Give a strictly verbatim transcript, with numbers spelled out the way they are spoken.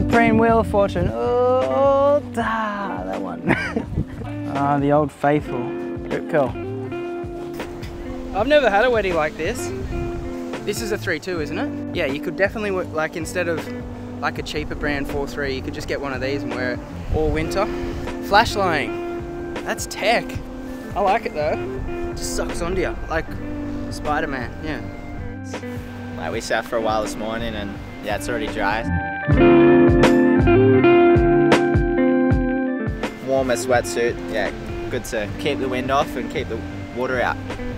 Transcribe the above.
neoprene wheel of fortune. Oh, da, that one. Ah, the old faithful. Rip curl. I've never had a weddy like this. This is a three two, isn't it? Yeah, you could definitely, like, instead of like a cheaper brand four three, you could just get one of these and wear it all winter. Flash lying. That's tech. I like it though. It just sucks onto you, like Spider-Man, yeah. Like, we sat for a while this morning and yeah, it's already dry. Warmer sweatsuit, yeah, good to keep the wind off and keep the water out.